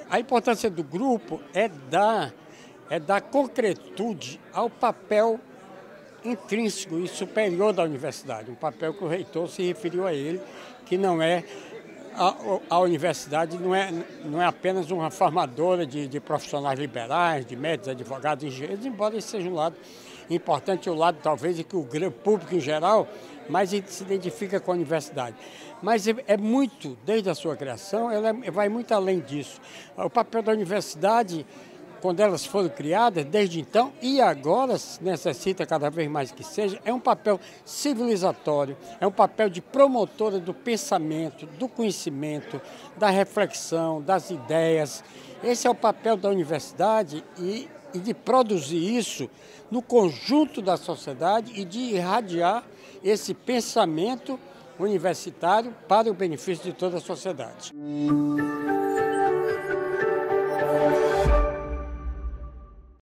A importância do grupo é dar concretude ao papel intrínseco e superior da universidade, um papel que o reitor se referiu a ele, que não é a universidade não é apenas uma formadora de profissionais liberais, de médicos, advogados, engenheiros, embora esse seja um lado importante, o lado talvez em que o grande público em geral mais se identifica com a universidade. Mas é muito, desde a sua criação, ela vai muito além disso. O papel da universidade, quando elas foram criadas, desde então e agora necessita cada vez mais que seja, é um papel civilizatório, é um papel de promotora do pensamento, do conhecimento, da reflexão, das ideias. Esse é o papel da universidade e de produzir isso no conjunto da sociedade e de irradiar esse pensamento universitário para o benefício de toda a sociedade.